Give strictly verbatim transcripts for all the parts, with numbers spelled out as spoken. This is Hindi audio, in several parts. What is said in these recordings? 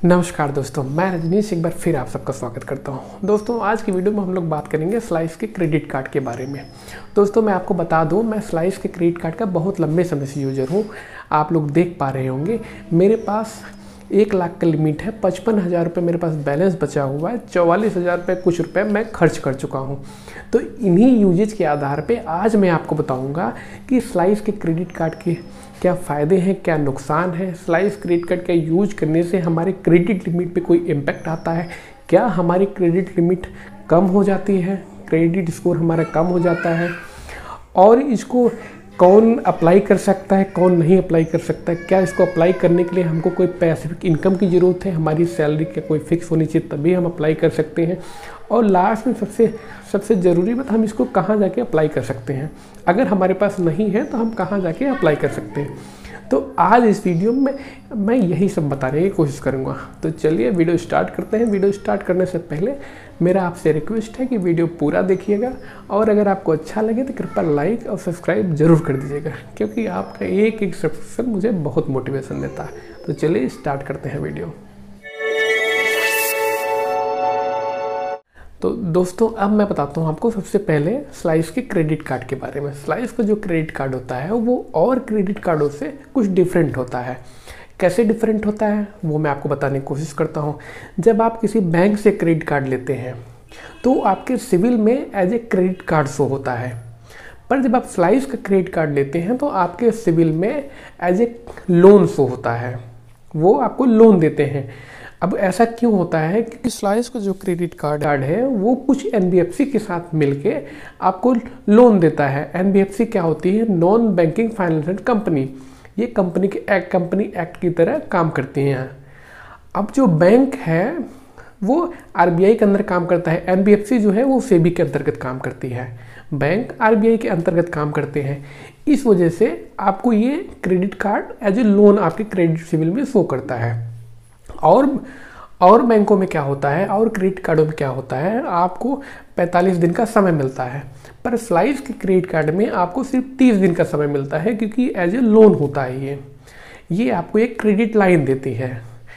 नमस्कार दोस्तों, मैं रजनीश एक बार फिर आप सबका स्वागत करता हूं। दोस्तों आज की वीडियो में हम लोग बात करेंगे स्लाइस के क्रेडिट कार्ड के बारे में। दोस्तों मैं आपको बता दूं, मैं स्लाइस के क्रेडिट कार्ड का बहुत लंबे समय से यूज़र हूं। आप लोग देख पा रहे होंगे मेरे पास एक लाख का लिमिट है, पचपन हज़ार रुपये मेरे पास बैलेंस बचा हुआ है, चौवालीस हज़ार रुपये कुछ रुपए मैं खर्च कर चुका हूं। तो इन्हीं यूजेज के आधार पर आज मैं आपको बताऊँगा कि स्लाइस के क्रेडिट कार्ड के क्या फ़ायदे हैं, क्या नुकसान है, स्लाइस क्रेडिट कार्ड का यूज करने से हमारे क्रेडिट लिमिट पे कोई इम्पैक्ट आता है, क्या हमारी क्रेडिट लिमिट कम हो जाती है, क्रेडिट स्कोर हमारा कम हो जाता है, और इसको कौन अप्लाई कर सकता है, कौन नहीं अप्लाई कर सकता है, क्या इसको अप्लाई करने के लिए हमको कोई पैसिफिक इनकम की ज़रूरत है, हमारी सैलरी का कोई फिक्स होनी चाहिए तभी हम अप्लाई कर सकते हैं, और लास्ट में सबसे सबसे ज़रूरी बात, हम इसको कहाँ जाके अप्लाई कर सकते हैं। अगर हमारे पास नहीं है तो हम कहाँ जाके अप्लाई कर सकते हैं। तो आज इस वीडियो में मैं यही सब बताने की कोशिश करूँगा। तो चलिए वीडियो स्टार्ट करते हैं। वीडियो स्टार्ट करने से पहले मेरा आपसे रिक्वेस्ट है कि वीडियो पूरा देखिएगा, और अगर आपको अच्छा लगे तो कृपया लाइक और सब्सक्राइब जरूर कर दीजिएगा, क्योंकि आपका एक एक सब्सक्रिप्शन मुझे बहुत मोटिवेशन देता है। तो चलिए स्टार्ट करते हैं वीडियो। तो दोस्तों अब मैं बताता हूँ आपको सबसे पहले स्लाइस के क्रेडिट कार्ड के बारे में। स्लाइस का जो क्रेडिट कार्ड होता है वो और क्रेडिट कार्डों से कुछ डिफरेंट होता है। कैसे डिफरेंट होता है वो मैं आपको बताने की कोशिश करता हूँ। जब आप किसी बैंक से क्रेडिट कार्ड लेते हैं तो आपके सिविल में as a credit card show होता है, पर जब आप स्लाइस का क्रेडिट कार्ड लेते हैं तो आपके सिविल में एज ए लोन शो होता है, वो आपको लोन देते हैं। अब ऐसा क्यों होता है? क्योंकि स्लाइस का जो क्रेडिट कार्ड है वो कुछ एन बी एफ सी के साथ मिलके आपको लोन देता है। एन बी एफ सी क्या होती है? Non banking financial company. ये कंपनी के एक्ट कंपनी एक्ट की तरह काम करती हैं। अब जो बैंक है वो आर बी आई के अंदर काम करता है, एन बी एफ सी जो है वो सेबी के अंतर्गत काम करती है, बैंक आर बी आई के अंतर्गत काम करते हैं। इस वजह से आपको ये credit card as a loan आपके क्रेडिट सिविल में शो करता है। और और बैंकों में क्या होता है और क्रेडिट कार्डों में क्या होता है, आपको पैंतालीस दिन का समय मिलता है, पर स्लाइस के क्रेडिट कार्ड में आपको सिर्फ तीस दिन का समय मिलता है, क्योंकि एज ए लोन होता है। ये ये आपको एक क्रेडिट लाइन देती है।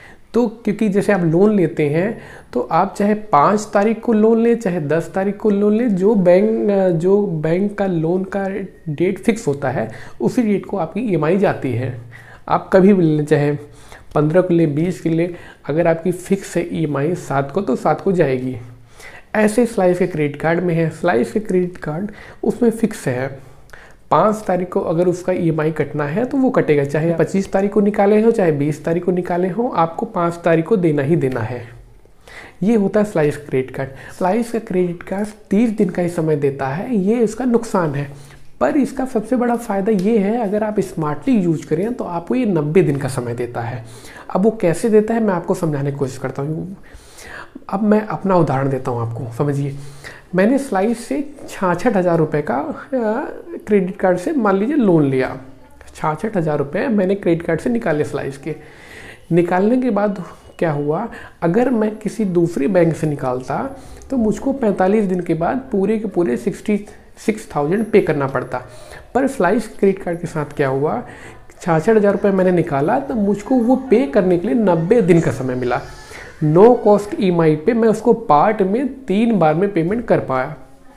तो क्योंकि जैसे आप लोन लेते हैं तो आप चाहे पाँच तारीख को लोन लें चाहे दस तारीख को लोन लें, जो बैंक जो बैंक का लोन का डेट फिक्स होता है उसी डेट को आपकी ई एम आई जाती है। आप कभी भी लें, चाहे पंद्रह को ले, बीस के ले, अगर आपकी फिक्स है ई एम आई सात को तो सात को जाएगी। ऐसे स्लाइस के क्रेडिट कार्ड में है। स्लाइस के क्रेडिट कार्ड उसमें फिक्स है, पाँच तारीख को अगर उसका ई एम आई कटना है तो वो कटेगा, चाहे पच्चीस तारीख को निकाले हो चाहे बीस तारीख को निकाले हो, आपको पाँच तारीख को देना ही देना है। ये होता है स्लाइस क्रेडिट कार्ड। स्लाइस का क्रेडिट कार्ड तीस दिन का ही समय देता है, ये इसका नुकसान है। पर इसका सबसे बड़ा फ़ायदा ये है, अगर आप स्मार्टली यूज करें तो आपको ये नब्बे दिन का समय देता है। अब वो कैसे देता है मैं आपको समझाने की कोशिश करता हूँ। अब मैं अपना उदाहरण देता हूँ आपको, समझिए। मैंने स्लाइस से छियासठ हज़ार रुपये का क्रेडिट कार्ड से मान लीजिए लोन लिया। छियासठ हज़ार रुपये मैंने क्रेडिट कार्ड से निकाले स्लाइस के। निकालने के बाद क्या हुआ, अगर मैं किसी दूसरे बैंक से निकालता तो मुझको पैंतालीस दिन के बाद पूरे के पूरे सिक्सटी सिक्स थाउजेंड पे करना पड़ता। पर स्लाइस क्रेडिट कार्ड के साथ क्या हुआ, छियासठ हज़ार रुपये मैंने निकाला तो मुझको वो पे करने के लिए नब्बे दिन का समय मिला। No cost E M I पे मैं उसको पार्ट में तीन बार में पेमेंट कर पाया।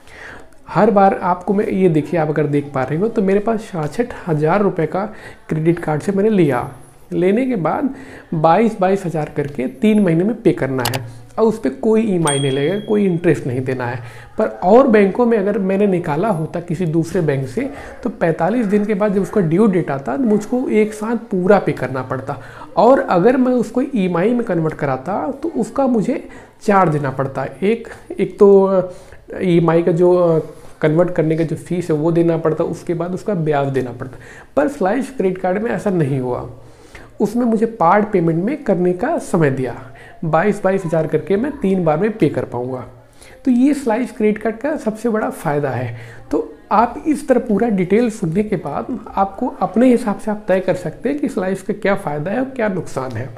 हर बार आपको मैं ये देखिए, आप अगर देख पा रहे हो तो मेरे पास छियासठ हज़ार रुपये का क्रेडिट कार्ड से मैंने लिया। लेने के बाद बाईस बाईस हज़ार करके तीन महीने में पे करना है, और उस पर कोई ई एम आई नहीं लगेगा, कोई इंटरेस्ट नहीं देना है। पर और बैंकों में अगर मैंने निकाला होता किसी दूसरे बैंक से तो पैंतालीस दिन के बाद जब उसका ड्यू डेट आता तो मुझको एक साथ पूरा पे करना पड़ता, और अगर मैं उसको ई एम आई में कन्वर्ट कराता तो उसका मुझे चार्ज देना पड़ता। एक एक तो ई एम आई का जो कन्वर्ट करने का जो फीस है वो देना पड़ता, उसके बाद उसका ब्याज देना पड़ता। पर स्लाइस क्रेडिट कार्ड में ऐसा नहीं हुआ, उसमें मुझे पार्ट पेमेंट में करने का समय दिया। बाईस बाईस हज़ार करके मैं तीन बार में पे कर पाऊँगा। तो ये स्लाइस क्रेडिट कार्ड का सबसे बड़ा फ़ायदा है। तो आप इस तरह पूरा डिटेल सुनने के बाद आपको अपने हिसाब से आप तय कर सकते हैं कि स्लाइस का क्या फ़ायदा है और क्या नुकसान है।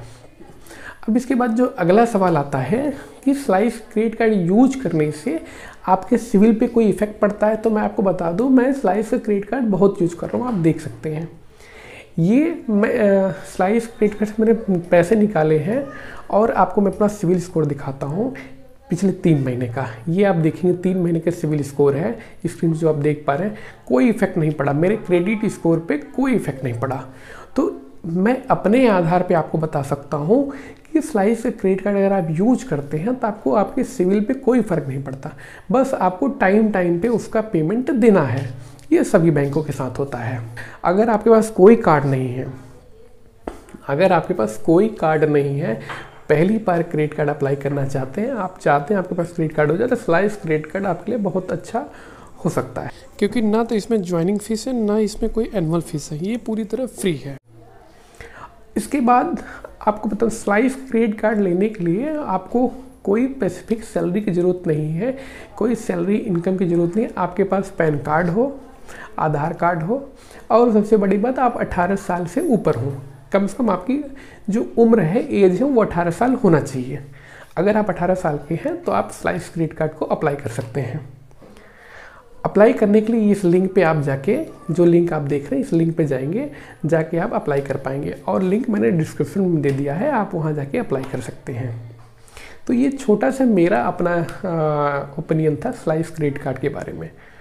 अब इसके बाद जो अगला सवाल आता है कि स्लाइस क्रेडिट कार्ड यूज करने से आपके सिविल पे कोई इफेक्ट पड़ता है, तो मैं आपको बता दूं, मैं स्लाइस का क्रेडिट कार्ड बहुत यूज कर रहा हूँ, आप देख सकते हैं। ये मैं स्लाइस क्रेडिट कार्ड से मैंने पैसे निकाले हैं और आपको मैं अपना सिविल स्कोर दिखाता हूँ पिछले तीन महीने का। ये आप देखेंगे तीन महीने का सिविल स्कोर है, स्क्रीन जो आप देख पा रहे हैं, कोई इफेक्ट नहीं पड़ा, मेरे क्रेडिट स्कोर पे कोई इफेक्ट नहीं पड़ा। तो मैं अपने आधार पे आपको बता सकता हूँ कि स्लाइस क्रेडिट कार्ड अगर आप यूज करते हैं तो आपको आपके सिविल पे कोई फ़र्क नहीं पड़ता, बस आपको टाइम टाइम पे उसका पेमेंट देना है। ये सभी बैंकों के साथ होता है। अगर आपके पास कोई कार्ड नहीं है अगर आपके पास कोई कार्ड नहीं है पहली बार क्रेडिट कार्ड अप्लाई करना चाहते हैं, आप चाहते हैं आपके पास क्रेडिट कार्ड हो जाए, तो स्लाइस क्रेडिट कार्ड आपके लिए बहुत अच्छा हो सकता है, क्योंकि ना तो इसमें ज्वाइनिंग फीस है ना इसमें कोई एनुअल फीस है, ये पूरी तरह फ्री है। इसके बाद आपको पता स्लाइस क्रेडिट कार्ड लेने के लिए आपको कोई स्पेसिफिक सैलरी की ज़रूरत नहीं है, कोई सैलरी इनकम की ज़रूरत नहीं है। आपके पास पैन कार्ड हो, आधार कार्ड हो और सबसे बड़ी बात आप अठारह साल से ऊपर हो। कम से कम आपकी जो उम्र है, एज है, वो अठारह साल होना चाहिए। अगर आप अठारह साल के हैं तो आप स्लाइस क्रेडिट कार्ड को अप्लाई कर सकते हैं। अप्लाई करने के लिए इस लिंक पे आप जाके, जो लिंक आप देख रहे हैं इस लिंक पे जाएंगे, जाके आप अप्लाई कर पाएंगे और लिंक मैंने डिस्क्रिप्शन में दे दिया है, आप वहाँ जाके अप्लाई कर सकते हैं। तो ये छोटा सा मेरा अपना ओपिनियन था स्लाइस क्रेडिट कार्ड के बारे में।